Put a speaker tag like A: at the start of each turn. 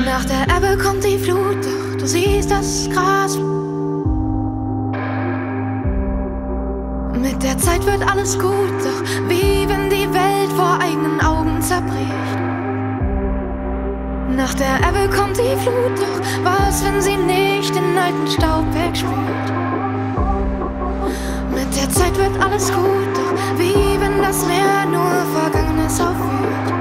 A: Nach der Ebbe kommt die Flut, doch du siehst das Gras. Mit der Zeit wird alles gut, doch wie wenn die Welt vor eigenen Augen zerbricht. Nach der Ebbe kommt die Flut, doch was, wenn sie nicht den alten Staub wegspült? Mit der Zeit wird alles gut, doch wie wenn das Meer nur Vergangenes aufwühlt.